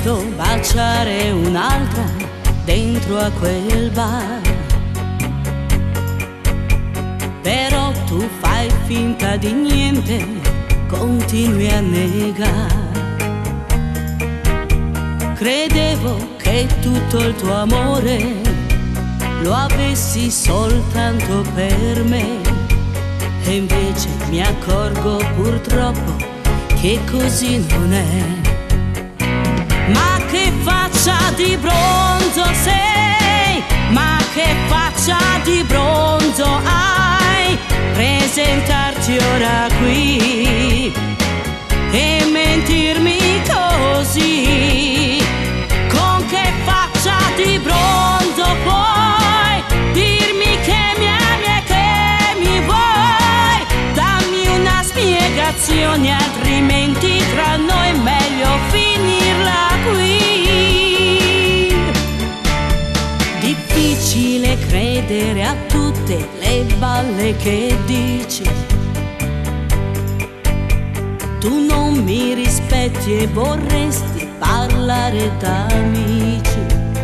visto baciare un'altra dentro a quel bar. Però tu fai finta di niente, continui a negare. Credevo che tutto il tuo amore lo avessi soltanto per me, e invece mi accorgo purtroppo che così non è. Ma che faccia di bronzo sei, ma che faccia di bronzo hai, presentarti ora qui e mentirmi così. Con che faccia di bronzo puoi dirmi che mi ami e che mi vuoi? Dammi una spiegazione, altrimenti tra noi è meglio finirla qui. Difficile credere a tutte le balle che dici. Tu non mi rispetti e vorresti parlare da amici.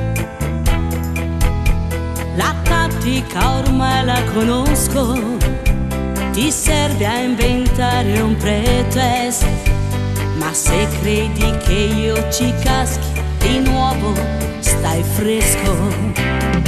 La tattica ormai la conosco, ti serve a inventare un pretesto. Ma se credi che io ci caschi di nuovo, stai fresco.